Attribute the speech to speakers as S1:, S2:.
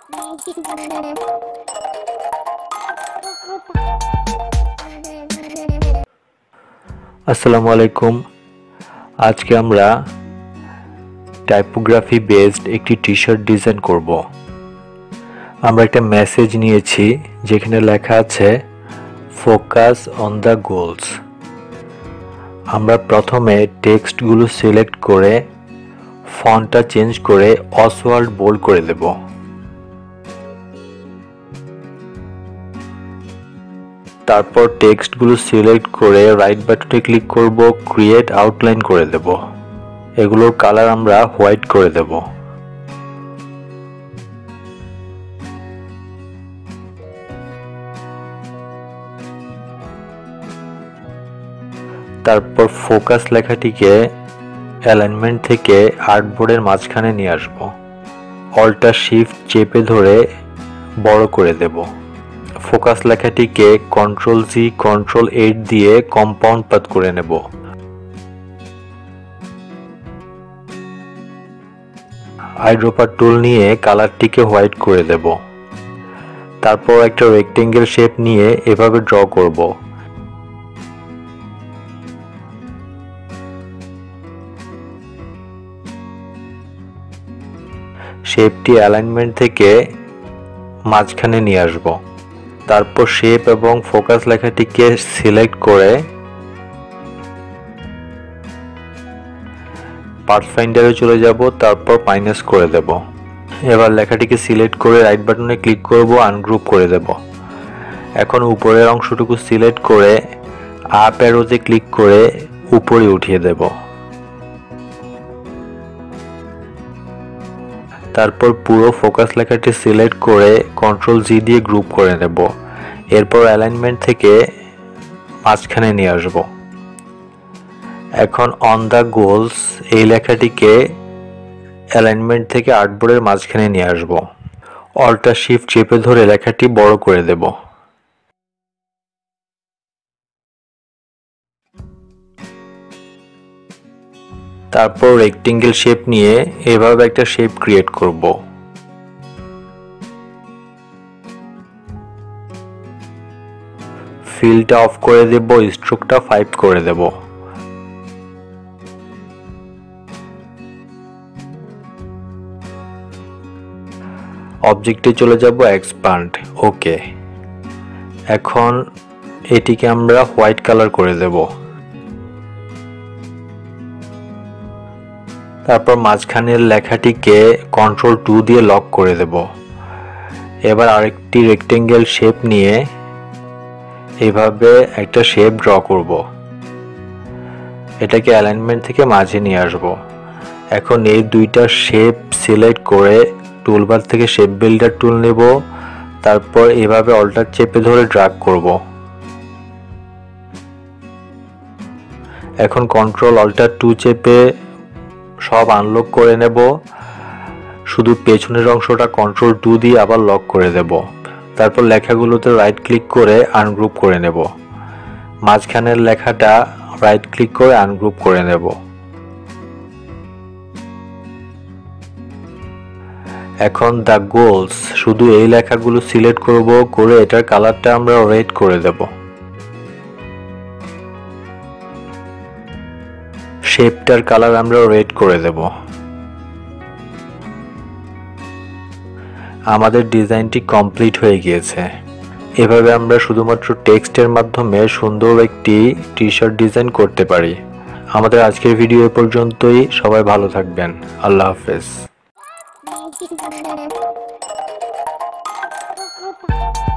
S1: আসসালামু আলাইকুম। আজকে আমরা টাইপোগ্রাফি বেসড একটি টি-শার্ট ডিজাইন করব। আমরা একটা মেসেজ নিয়েছি যেখানে লেখা আছে ফোকাস অন দ্য গোলস। আমরা প্রথমে টেক্সটগুলো সিলেক্ট করে ফন্টটা চেঞ্জ করে অসওয়াল্ড বোল্ড করে দেব। তারপর টেক্সটগুলো সিলেক্ট করে রাইট বাটনে ক্লিক করব, ক্রিয়েট আউটলাইন করে দেব। এগুলোর কালার আমরা হোয়াইট করে দেব। তারপর ফোকাস লেখাটিকে অ্যালাইনমেন্ট থেকে আর্টবোর্ডের মাঝখানে নিয়ে আসব। অল্টার শিফট চেপে ধরে বড় করে দেব। ফোকাস লেখাটিকে কন্ট্রোল জি কন্ট্রোল 8 দিয়ে কম্পাউন্ড পাত করে নেব। আইড্রপার টুল নিয়ে কালারটিকে হোয়াইট করে দেব। তারপর একটা রেক্টেঙ্গেল শেপ নিয়ে এভাবে ড্র করব। শেপটি অ্যালাইনমেন্ট থেকে মাঝখানে নিয়ে আসব। তারপর শেপ এবং ফোকাস লেখাটিকে সিলেক্ট করে পাথফাইন্ডারে চলে যাব, তারপর মাইনাস করে দেব। এবার লেখাটিকে সিলেক্ট করে রাইট বাটনে ক্লিক করব, আনগ্রুপ করে দেব। এখন উপরের অংশটুকু সিলেক্ট করে আপ অ্যারোতে ক্লিক করে উপরে উঠিয়ে দেব। তারপর পুরো ফোকাস লেখাটি সিলেক্ট করে কন্ট্রোল জি দিয়ে গ্রুপ করে নেব। এরপর অ্যালাইনমেন্ট থেকে মাঝখানে নিয়ে আসব। এখন অন দ্য গোলস এই লেখাটিকে অ্যালাইনমেন্ট থেকে আর্টবোর্ডের মাঝখানে নিয়ে আসব। অল্টার শিফট চেপে ধরে লেখাটি বড় করে দেব। তারপর রেক্টেঙ্গেল শেপ নিয়ে এভাবে একটা শেপ ক্রিয়েট করব। ফিলটা অফ করে দেব, স্ট্রোকটা 5 করে দেব। অবজেক্টে চলে যাব, এক্সপ্যান্ড, ওকে। এখন এটিকে আমরা হোয়াইট কালার করে দেব। তারপর মাঝখানের লেখাটিকে কন্ট্রোল 2 দিয়ে লক করে দেব। এবার আরেকটি রেক্টেঙ্গেল শেপ নিয়ে এভাবে একটা শেপ ড্র করব। এটাকে অ্যালাইনমেন্ট থেকে মাঝে নিয়ে আসব। এখন এই দুইটা শেপ সিলেক্ট করে টুলবার থেকে শেপ বিল্ডার টুল নেব। তারপর এভাবে অল্টার চেপে ধরে ড্র্যাগ করব। এখন কন্ট্রোল অল্টার 2 চেপে সব আনলক করে নেব। শুধু পেছনের অংশটা কন্ট্রোল 2 দিয়ে আবার লক করে দেব। তারপর লেখাগুলোতে রাইট ক্লিক করে আনগ্রুপ করে নেব। মাঝখানের লেখাটা রাইট ক্লিক করে আনগ্রুপ করে নেব। এখন দ্য গোলস শুধু এই লেখাগুলো সিলেক্ট করব, করে এটার কালারটা আমরা রেড করে দেব। শেপটার কালার আমরা রেড করে দেব। আমাদের ডিজাইনটি কমপ্লিট হয়ে গিয়েছে। এভাবে আমরা শুধুমাত্র টেক্সটের মাধ্যমে সুন্দর একটি টি-শার্ট ডিজাইন করতে পারি। আমাদের আজকের ভিডিও এ পর্যন্তই। সবাই ভালো থাকবেন। আল্লাহ হাফেজ।